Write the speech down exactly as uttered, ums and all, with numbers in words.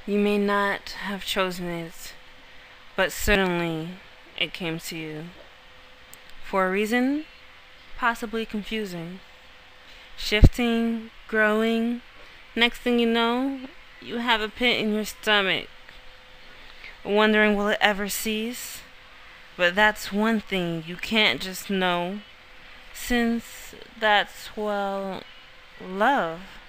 You may not have chosen it, but certainly it came to you. For a reason possibly confusing. Shifting, growing. Next thing you know, you have a pit in your stomach. Wondering will it ever cease? But that's one thing you can't just know. Since that's, well, love.